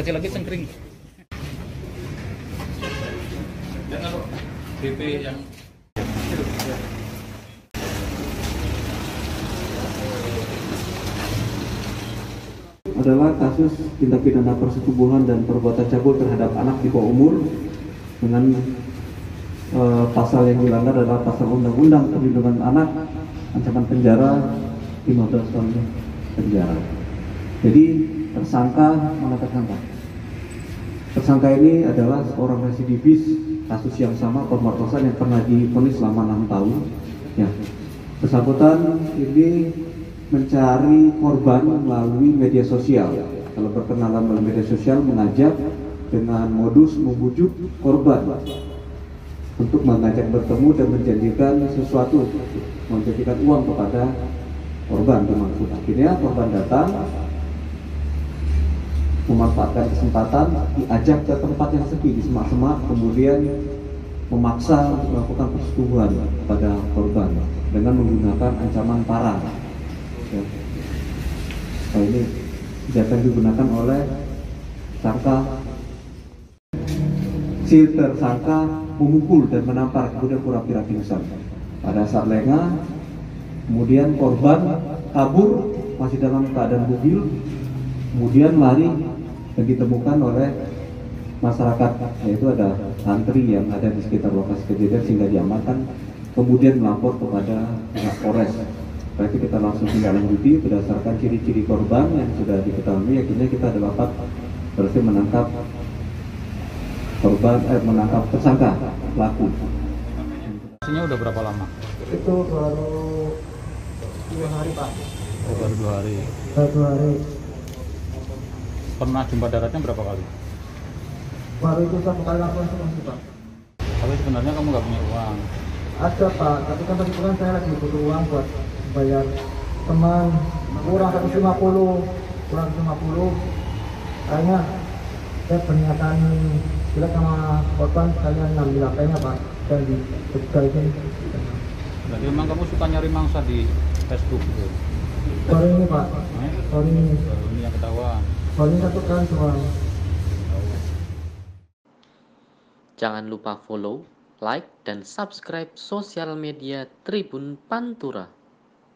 kecil lagi cengkring. Dan kalau BP yang adalah kasus tindak pidana persetubuhan dan perbuatan cabul terhadap anak di bawah umur dengan pasal yang dilanggar adalah pasal Undang-Undang Perlindungan Anak, ancaman penjara 15 tahun penjara. Jadi mana tersangka? Tersangka ini adalah seorang residivis kasus yang sama, pemerkosaan yang pernah divonis selama 6 tahun. Ya, bersangkutan ini mencari korban melalui media sosial. Kalau berkenalan melalui media sosial, mengajak dengan modus membujuk korban untuk mengajak bertemu dan menjanjikan sesuatu, menjanjikan uang kepada korban. Bermaksud akhirnya korban datang, memanfaatkan kesempatan, diajak ke tempat yang sepi di semak-semak, kemudian memaksa untuk melakukan persetubuhan pada korban dengan menggunakan ancaman parang. Ya. Nah, ini senjata yang digunakan oleh tersangka. Si tersangka memukul dan menampar, kemudian pura-pura pingsan. Pada saat lengah, kemudian korban kabur masih dalam keadaan bugil, kemudian lari dan ditemukan oleh masyarakat, yaitu ada santri yang ada di sekitar lokasi kejadian sehingga diamankan, kemudian melapor kepada pihak Polres. Berarti kita langsung tindak-lanjuti berdasarkan ciri-ciri korban yang sudah diketahui. Akhirnya kita dapat berhasil menangkap menangkap tersangka pelaku. Aksinya udah berapa lama? Itu baru 2 hari, Pak. Oh, baru 2 hari. Baru 2 hari. Pernah jumpa daratnya berapa kali? Baru itu 1 kali langsung sih, Pak. Tapi sebenarnya kamu nggak punya uang. Ada, Pak, tapi kan tadi kan saya lagi butuh uang buat bayar teman, kurang 150. Kayaknya saya berniatan bilang sama korban sekalian ngambil HP-nya, Pak, dan dibegal. Berarti memang kamu suka nyari mangsa di Facebook gitu? Baru ini, Pak. Baru ini. Baru ini yang ketahuan. Baru ini 1 kali doang. Jangan lupa follow, like, dan subscribe sosial media Tribun Pantura.